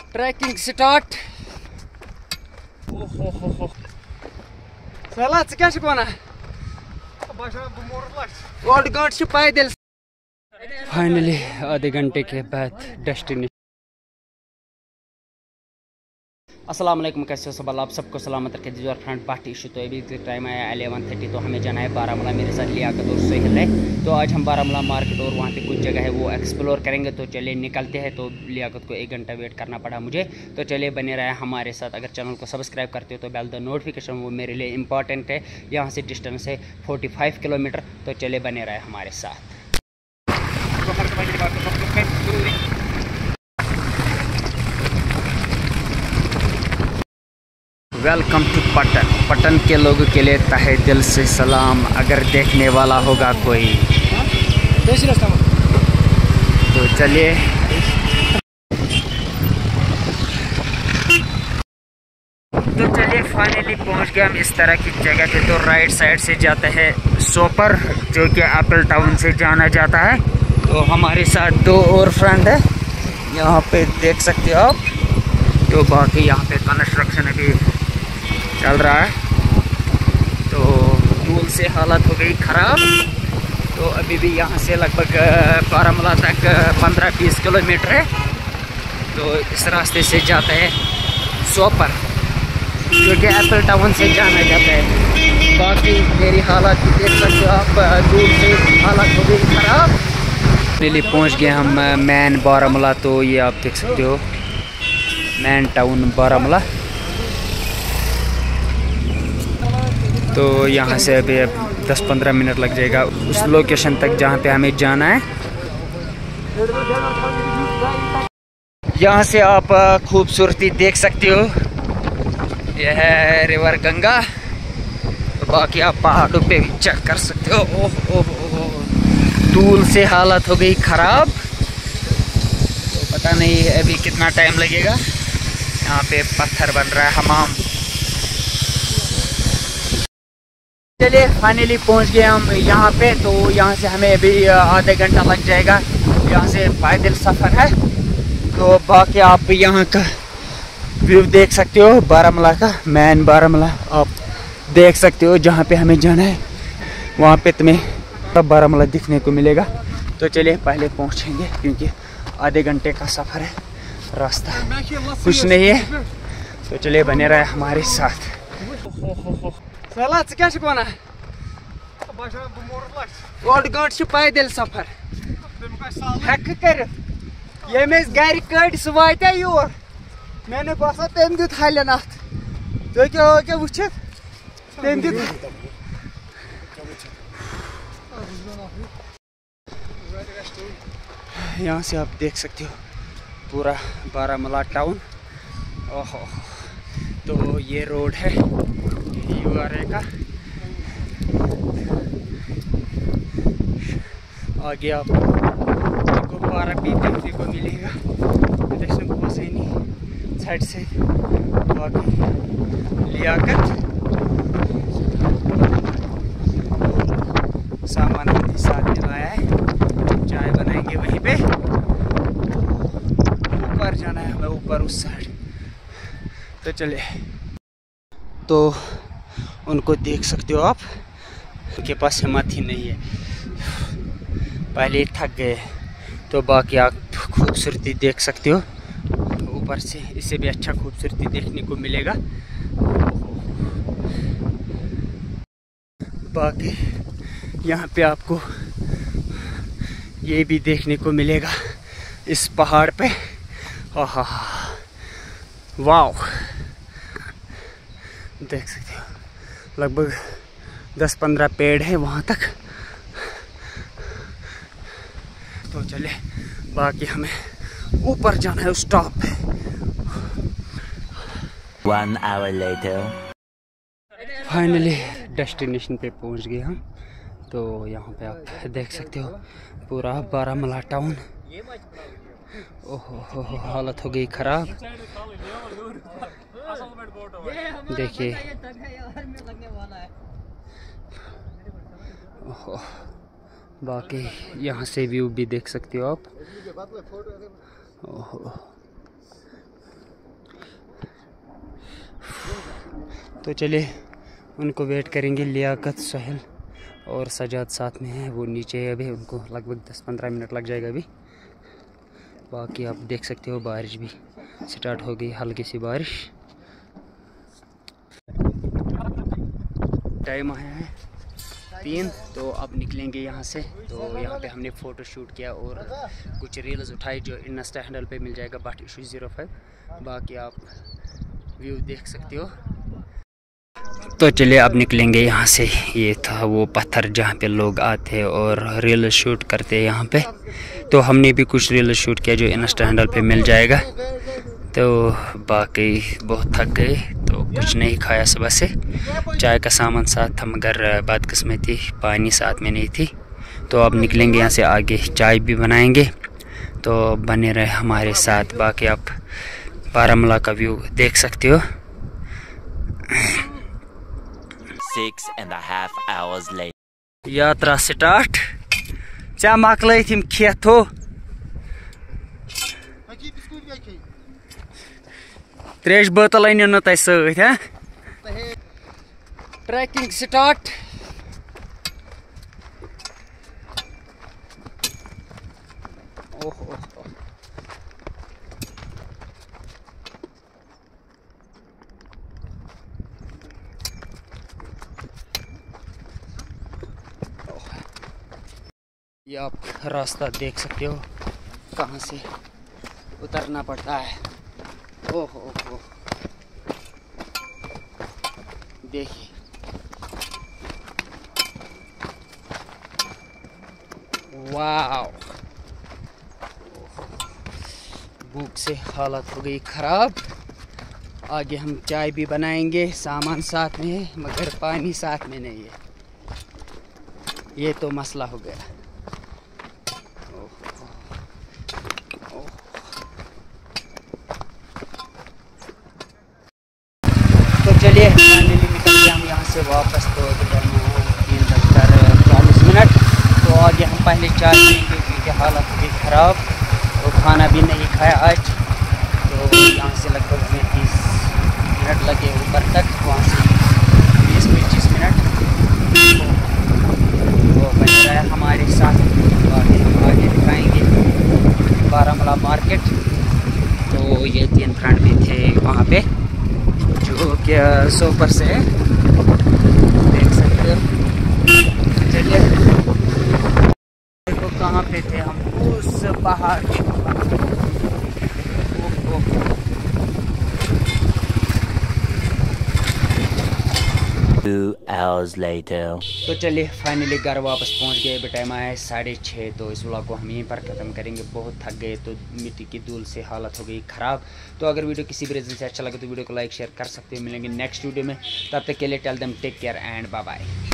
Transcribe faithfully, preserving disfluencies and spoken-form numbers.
Trekking start. ओहो हो हो साला क्या वन ओड गंट पैदल। फाइनली आधे घंटे के बाद डेस्टिनेशन। अस्सलाम वालेकुम, कैसे हो सब? आप सबको सलामत रखे दीजिए। और फ्रेंड पार्टी इशू तो अभी टाइम आया एलेवन थर्टी, तो हमें जाना है बारामूला। मेरे साथ लियाकत और सोहेल है। तो आज हम बारामूला मार्केट और वहाँ पे कुछ जगह है वो एक्सप्लोर करेंगे। तो चलिए निकलते हैं। तो लियाकत को एक घंटा वेट करना पड़ा मुझे, तो चलिए बने रहे हमारे साथ। अगर चैनल को सब्सक्राइब करते हो तो बेल द नोटिफिकेशन, वो मेरे लिए इंपॉर्टेंट है। यहाँ से डिस्टेंस है फोर्टी फाइव किलोमीटर। तो चलिए बने रहे हमारे साथ। Welcome to Patan. पटन के लोगों के लिए तहे दिल से सलाम। अगर देखने वाला होगा कोई तो चलिए। तो चलिए फाइनली पहुंच गए हम इस तरह की जगह पे। तो राइट साइड से जाते हैं सोपर, जो कि एप्पल टाउन से जाना जाता है। तो हमारे साथ दो और फ्रेंड है, यहाँ पे देख सकते हो आप। तो बाकी यहाँ पे कंस्ट्रक्शन अभी चल रहा है। तो धूल से हालत हो गई ख़राब। तो अभी भी यहाँ से लगभग बारामूला तक पंद्रह बीस किलोमीटर है। तो इस रास्ते से जाते हैं सोपर, जो कि एप्पल टाउन से जाना जाता है। बाकी मेरी हालत भी देख सकते हो आप, धूल से हालत हो गई ख़राब। फाइनली पहुँच गए हम मैन बारामूला। तो ये आप देख सकते हो मैन टाउन बारामूला। तो यहाँ से अभी अब दस पंद्रह मिनट लग जाएगा उस लोकेशन तक जहाँ पे हमें जाना है। यहाँ से आप खूबसूरती देख सकते हो। यह है रिवर गंगा। तो बाकी आप पहाड़ों पे भी चेक कर सकते हो। ओह ओह ओह, धूल से हालत हो गई ख़राब। तो पता नहीं अभी कितना टाइम लगेगा। यहाँ पे पत्थर बन रहा है, हमाम। चलिए फाइनली पहुंच गए हम यहाँ पे। तो यहाँ से हमें अभी आधे घंटा लग जाएगा। यहाँ से पैदल सफ़र है। तो बाकी आप यहाँ का व्यू देख सकते हो, बारामूला का मैन बारामूला आप देख सकते हो। जहाँ पे हमें जाना है वहाँ पे तुम्हें तब बारामूला दिखने को मिलेगा। तो चलिए पहले पहुँचेंगे, क्योंकि आधे घंटे का सफ़र है, रास्ता कुछ नहीं है। तो चलिए बने रहे हमारे साथ। साला क्या वन ओड गंट पैदल सफर हेक कर यमें गर कड़ सह वात योर। मैंने बसान तम दित हलन अत। तुम क्या क्या वुचित तम दित। यहाँ से आप देख सकते हो पूरा बारामूला टाउन। ओहो, तो ये रोड है यूआरए का। आगे आपको गुब्बारा भी देखने को मिलेगा साइड से। बाकी लियाकत सामान अपने साथ में लाया है, चाय बनाएंगे वहीं पे। ऊपर जाना है हमें, ऊपर उस साइड। तो चलिए। तो उनको देख सकते हो आप, उनके पास हिम्मत ही नहीं है, पहले थक गए। तो बाकी आप खूबसूरती देख सकते हो ऊपर से, इससे भी अच्छा खूबसूरती देखने को मिलेगा। बाकी यहाँ पे आपको ये भी देखने को मिलेगा इस पहाड़ पे। आहा, वाह, देख सकते हो लगभग दस पंद्रह पेड़ है वहाँ तक। तो चले, बाकी हमें ऊपर जाना है उस टॉप पे। One hour later. Finally destination पे पहुँच गए हम। तो यहाँ पे आप देख सकते हो पूरा बारामूला टाउन। ओहो हो, हालत हो गई ख़राब। देखिए, ओहो, बाकी यहाँ से व्यू भी देख सकते हो आप। ओहो, तो चलिए उनको वेट करेंगे। लियाकत, सोहेल और सजाद साथ में है, वो नीचे है अभी, उनको लगभग दस पंद्रह मिनट लग जाएगा अभी। बाकी आप देख सकते हो बारिश भी स्टार्ट हो गई, हल्की सी बारिश। टाइम आया है तीन, तो अब निकलेंगे यहाँ से। तो यहाँ पे हमने फ़ोटो शूट किया और कुछ रील्स उठाई जो इंस्टा हैंडल पे मिल जाएगा, बट इशू ज़ीरो फाइव। बाकी आप व्यू देख सकते हो। तो चलिए अब निकलेंगे यहाँ से। ये था वो पत्थर जहाँ पे लोग आते और रील शूट करते हैं यहाँ पे। तो हमने भी कुछ रील शूट किया जो इंस्टा हैंडल पे मिल जाएगा। तो बाकी बहुत थक गए, तो कुछ नहीं खाया सुबह से। चाय का सामान साथ था मगर बदकिस्मती पानी साथ में नहीं थी। तो अब निकलेंगे यहाँ से आगे, चाय भी बनाएंगे। तो बने रहे हमारे साथ। बाकी आप बारामूला का व्यू देख सकते हो। Six and a half hours later. यात्रा स्टार्ट। चा मकल थम खेतो त्रेश बोतल अनियो न तह सत। Trekking start. ओहो ये आप रास्ता देख सकते हो कहाँ से उतरना पड़ता है। ओहो ओहो देखिए, वाह, भूख से हालत हो गई खराब। आगे हम चाय भी बनाएंगे, सामान साथ में है मगर पानी साथ में नहीं है। ये तो मसला हो गया। तो चलिए फाइनली निकल गए हम यहाँ से वापस। तो तीन बजकर चालीस मिनट। तो आगे हम पहले चाय पिएंगे क्योंकि हालत भी ख़राब, तो खाना भी नहीं खाया आज। तो यहाँ से लगभग हमें तीस मिनट लगे ऊपर तक, वहाँ से बीस पच्चीस मिनट। तो बन रहा है हमारे साथ। आगे हम आगे दिखाएँगे बारामूला मार्केट। तो ये तीन फ्रेंड भी थे वहाँ पे जो क्या सोपर से देख सकते हो। चलिए देखो कहाँ पे थे हम, उस पहाड़ के Two hours later. तो चलिए फाइनली घर वापस पहुंच गए। अभी टाइम आया है साढ़े छः। तो इस व्लॉग को हम यहीं पर ख़त्म करेंगे। बहुत थक गए, तो मिट्टी की धूल से हालत हो गई ख़राब। तो अगर वीडियो किसी भी रीज़न से अच्छा लगे तो वीडियो को लाइक शेयर कर सकते हो। मिलेंगे नेक्स्ट वीडियो में, तब तक के लिए tell them take care and bye bye.